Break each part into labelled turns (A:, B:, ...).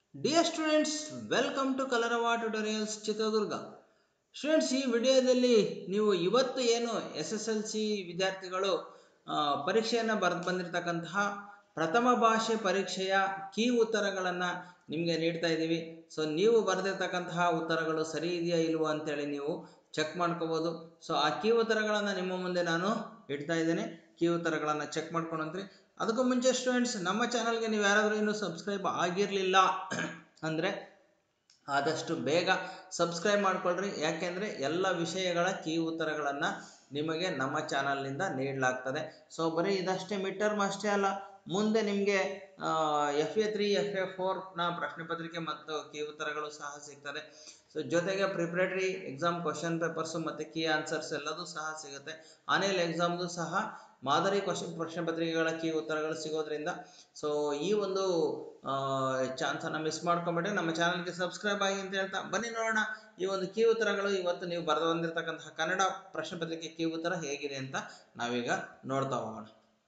A: Dear students, welcome to Kalarava Tutorials Chitraduರ್ಗ. Students, ಈ ವಿಡಿಯೋದಲ್ಲಿ ನೀವು ಇವತ್ತು ಏನು SSLC ವಿದ್ಯಾರ್ಥಿಗಳು ಪರೀಕ್ಷೆಯನ್ನು ಬರೆದು ಬಂದಿರತಕ್ಕಂತಹ ಪ್ರಥಮ ಭಾಷೆ ಪರೀಕ್ಷೆಯ ಕೀ ಉತ್ತರಗಳನ್ನು ನಿಮಗೆ ನೀಡ್ತಾ ಇದ್ದೀವಿ. ಸೊ ನೀವು ಬರೆದಿರ್ತಕ್ಕಂತಹ ಉತ್ತರಗಳು ಸರಿ ಇದೆಯಾ ಇಲ್ವೋ ಅಂತೇಳಿ ನೀವು ಚೆಕ್ ಮಾಡ್ಕೋಬೋದು. ಸೊ ಆ ಕೀ ಉತ್ತರಗಳನ್ನು ನಿಮ್ಮ ಮುಂದೆ ನಾನು ಇಡ್ತಾ ಇದ್ದೇನೆ. ಕೀ ಉತ್ತರಗಳನ್ನು ಚೆಕ್ ಮಾಡ್ಕೊಂಡ್ರಿ. ಅದಕ್ಕೂ ಮುಂಚೆ ಸ್ಟೂಡೆಂಟ್ಸ್, ನಮ್ಮ ಚಾನಲ್ಗೆ ನೀವು ಯಾರಾದರೂ ಇನ್ನೂ ಸಬ್ಸ್ಕ್ರೈಬ್ ಆಗಿರಲಿಲ್ಲ ಅಂದರೆ ಆದಷ್ಟು ಬೇಗ ಸಬ್ಸ್ಕ್ರೈಬ್ ಮಾಡ್ಕೊಳ್ರಿ. ಯಾಕೆಂದರೆ ಎಲ್ಲ ವಿಷಯಗಳ ಕೀ ಉತ್ತರಗಳನ್ನು ನಿಮಗೆ ನಮ್ಮ ಚಾನಲ್ನಿಂದ ನೀಡಲಾಗ್ತದೆ. ಸೊ ಬರೀ ಇದಷ್ಟೇ ಮಿಡ್ ಟರ್ಮ್ ಅಷ್ಟೇ ಅಲ್ಲ, ಮುಂದೆ ನಿಮಗೆ FA3 FA4ನ ಪ್ರಶ್ನೆ ಪತ್ರಿಕೆ ಮತ್ತು ಕೀ ಉತ್ತರಗಳು ಸಹ ಸಿಗ್ತದೆ. ಸೊ ಜೊತೆಗೆ ಪ್ರಿಪ್ರೇಟರಿ ಎಕ್ಸಾಮ್ ಕ್ವಶನ್ ಪೇಪರ್ಸು ಮತ್ತು ಕೀ ಆನ್ಸರ್ಸ್ ಎಲ್ಲದೂ ಸಹ ಸಿಗುತ್ತೆ. ಆನ್ಲೈನ್ ಎಕ್ಸಾಮ್ದು ಸಹ ಮಾದರಿ ಪ್ರಶ್ನೆ ಪತ್ರಿಕೆಗಳ ಕೀ ಉತ್ತರಗಳು ಸಿಗೋದ್ರಿಂದ ಸೊ ಈ ಒಂದು ಚಾನ್ಸನ್ನು ಮಿಸ್ ಮಾಡ್ಕೊಂಬಿಟ್ರೆ ನಮ್ಮ ಚಾನಲ್ಗೆ ಸಬ್ಸ್ಕ್ರೈಬ್ ಆಗಿ ಅಂತ ಹೇಳ್ತಾ ಬನ್ನಿ ನೋಡೋಣ ಈ ಒಂದು ಕೀ ಉತ್ತರಗಳು. ಇವತ್ತು ನೀವು ಬರೆದು ಬಂದಿರತಕ್ಕಂತಹ ಕನ್ನಡ ಪ್ರಶ್ನೆ ಪತ್ರಿಕೆ ಕೀ ಉತ್ತರ ಹೇಗಿದೆ ಅಂತ ನಾವೀಗ ನೋಡ್ತಾ ಹೋಗೋಣ.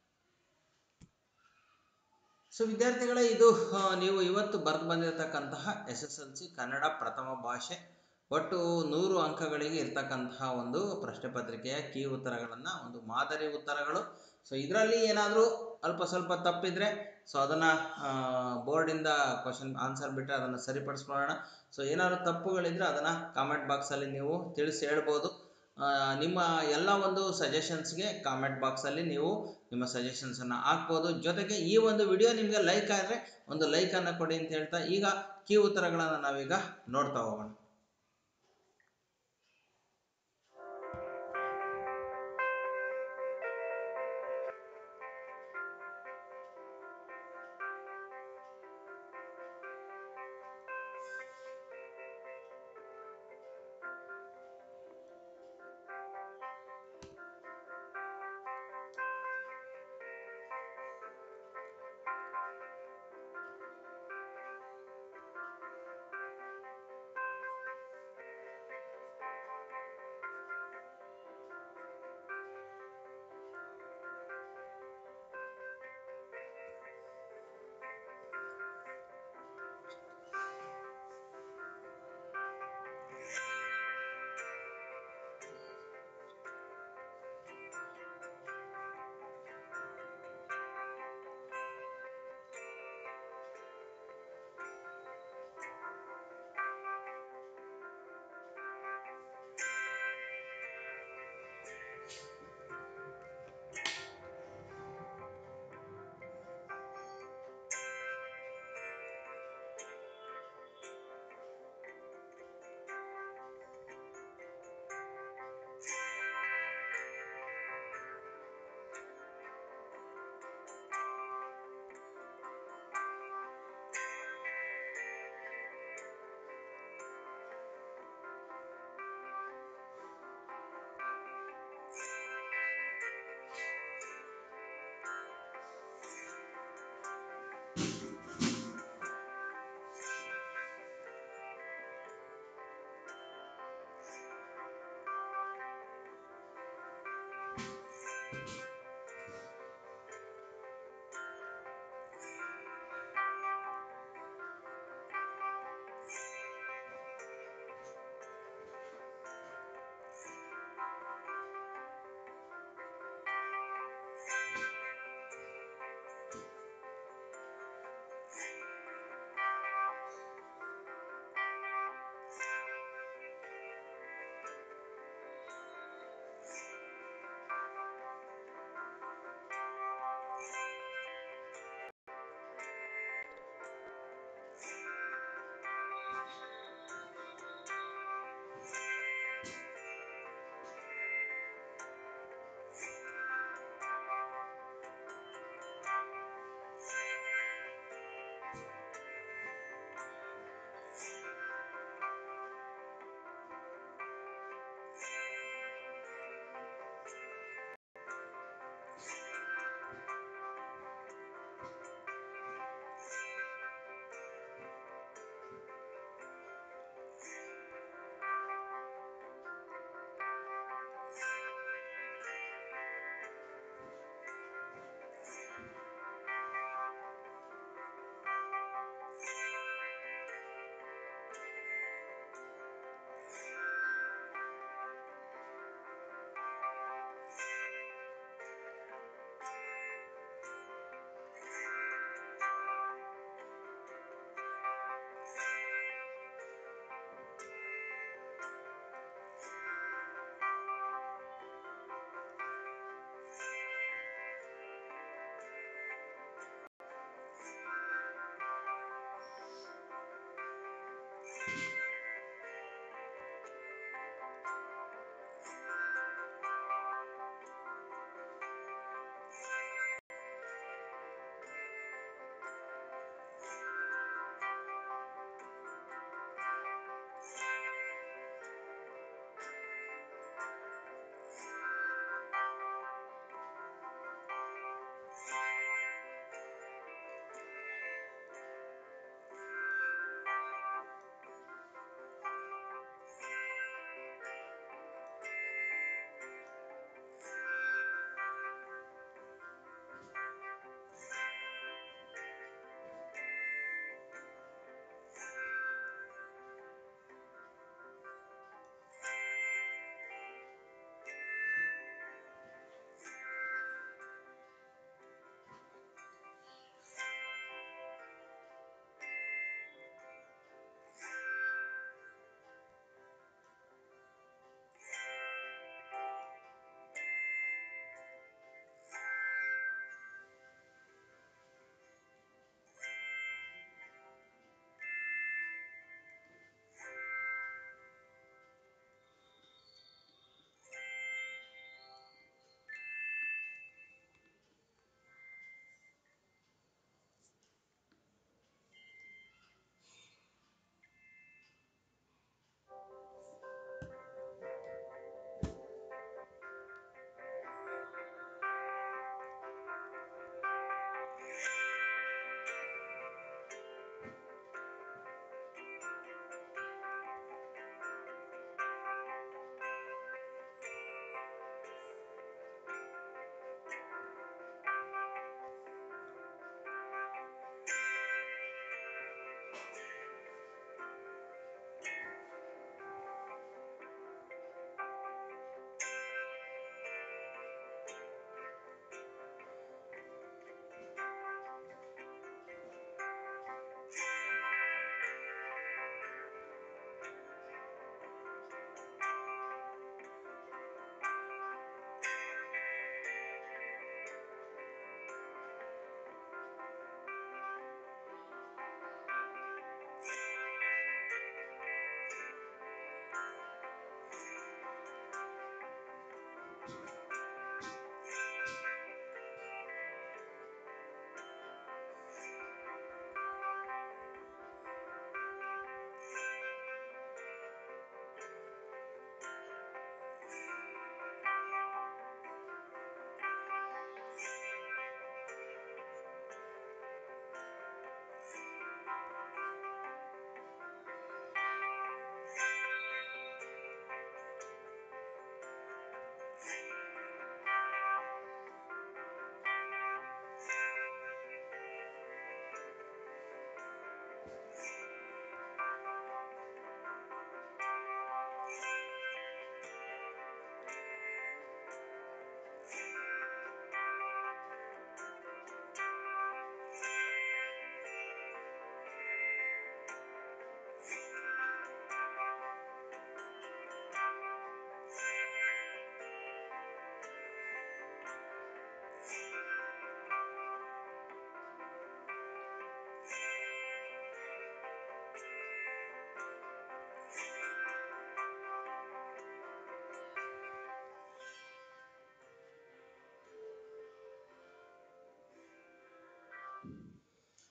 A: ಸೊ ವಿದ್ಯಾರ್ಥಿಗಳೇ, ಇದು ನೀವು ಇವತ್ತು ಬರೆದು ಬಂದಿರತಕ್ಕಂತಹ SSLC ಕನ್ನಡ ಪ್ರಥಮ ಭಾಷೆ ಒಟ್ಟು 100 ಅಂಕಗಳಿಗೆ ಇರ್ತಕ್ಕಂತಹ ಒಂದು ಪ್ರಶ್ನೆ ಪತ್ರಿಕೆಯ ಕೀ ಉತ್ತರಗಳನ್ನು, ಒಂದು ಮಾದರಿ ಉತ್ತರಗಳು. ಸೊ ಇದರಲ್ಲಿ ಏನಾದರೂ ಅಲ್ಪ ಸ್ವಲ್ಪ ತಪ್ಪಿದ್ರೆ ಸೊ ಅದನ್ನು ಬೋರ್ಡಿಂದ ಕ್ವಶನ್ ಆನ್ಸರ್ ಬಿಟ್ಟರೆ ಅದನ್ನು ಸರಿಪಡಿಸ್ಕೊಳ್ಳೋಣ. ಸೊ ಏನಾದರೂ ತಪ್ಪುಗಳಿದ್ರೆ ಅದನ್ನು ಕಾಮೆಂಟ್ ಬಾಕ್ಸಲ್ಲಿ ನೀವು ತಿಳಿಸಿ ಹೇಳ್ಬೋದು. ನಿಮ್ಮ ಎಲ್ಲ ಒಂದು ಸಜೆಷನ್ಸ್ಗೆ ಕಾಮೆಂಟ್ ಬಾಕ್ಸಲ್ಲಿ ನೀವು ನಿಮ್ಮ ಸಜೆಷನ್ಸನ್ನು ಹಾಕ್ಬೋದು. ಜೊತೆಗೆ ಈ ಒಂದು ವಿಡಿಯೋ ನಿಮಗೆ ಲೈಕ್ ಆದರೆ ಒಂದು ಲೈಕನ್ನು ಕೊಡಿ ಅಂತ ಹೇಳ್ತಾ ಈಗ ಕೀ ಉತ್ತರಗಳನ್ನು ನಾವೀಗ ನೋಡ್ತಾ ಹೋಗೋಣ.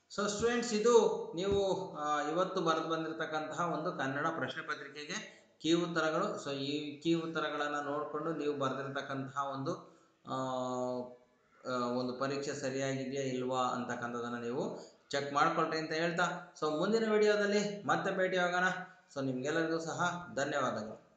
A: ಸೊ ಸ್ಟೂಡೆಂಟ್ಸ್, ಇದು ನೀವು ಇವತ್ತು ಬರೆದು ಬಂದಿರತಕ್ಕಂತಹ ಒಂದು ಕನ್ನಡ ಪ್ರಶ್ನೆ ಪತ್ರಿಕೆಗೆ ಕೀ ಉತ್ತರಗಳು. ಸೊ ಈ ಕೀ ಉತ್ತರಗಳನ್ನು ನೋಡಿಕೊಂಡು ನೀವು ಬರೆದಿರ್ತಕ್ಕಂತಹ ಒಂದು ಪರೀಕ್ಷೆ ಸರಿಯಾಗಿದೆಯಾ ಇಲ್ವಾ ಅಂತಕ್ಕಂಥದ್ದನ್ನು ನೀವು ಚೆಕ್ ಮಾಡ್ಕೊಳ್ರಿ ಅಂತ ಹೇಳ್ತಾ, ಸೊ ಮುಂದಿನ ವಿಡಿಯೋದಲ್ಲಿ ಮತ್ತೆ ಭೇಟಿಯಾಗೋಣ. ಸೊ ನಿಮಗೆಲ್ಲರಿಗೂ ಸಹ ಧನ್ಯವಾದಗಳು.